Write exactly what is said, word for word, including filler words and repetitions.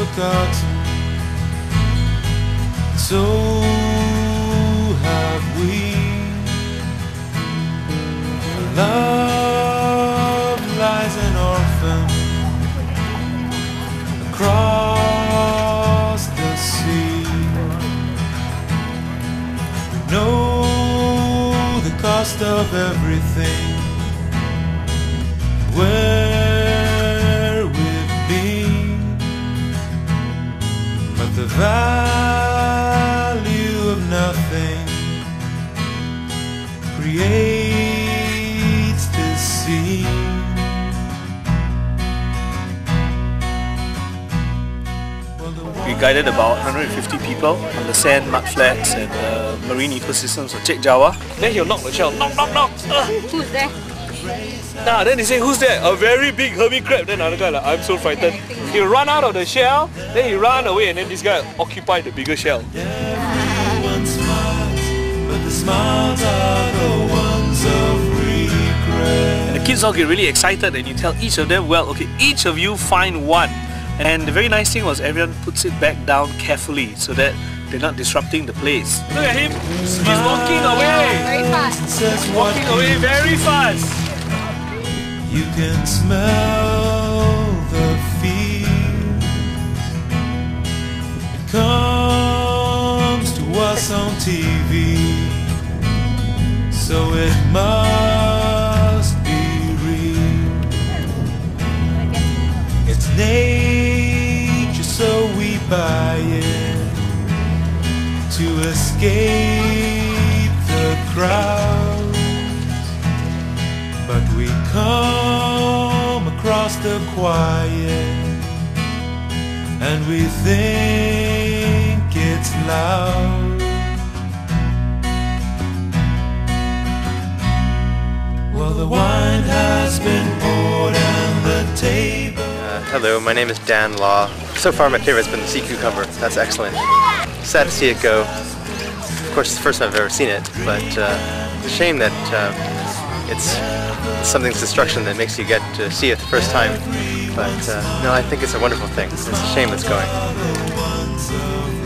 forgotten. So have we. Love lies an orphan across the sea. We know the cost of everything, where we've been, but the value of nothing creates this scene. We guided about one hundred fifty people on the sand, mud flats and uh, marine ecosystems of Chek Jawa. Then he'll knock the shell, knock, knock, knock! Uh. Who's there? Nah, then they say, who's there? A very big hermit crab. Then another guy like, I'm so frightened. He'll run out of the shell, then he run away and then this guy occupied the bigger shell. Everyone smiles, but the smiles are the ones of regret. And the kids all get really excited and you tell each of them, well, okay, each of you find one. And the very nice thing was everyone puts it back down carefully so that they're not disrupting the place. Look at him! He's walking away! Very fast. He's walking away very fast! You can smell the fear. It comes to us on T V, so it must be real. It's nature, so we buy it to escape the crowd. But we come across the quiet and we think it's loud. Well, the wine has been poured and the table. Uh, hello, my name is Dan Law. So far my favorite has been the sea cucumber. That's excellent. Sad to see it go. Of course it's the first time I've ever seen it, but uh, it's a shame that uh, it's something's destruction that makes you get to see it the first time. But uh, no, I think it's a wonderful thing. It's a shame it's going.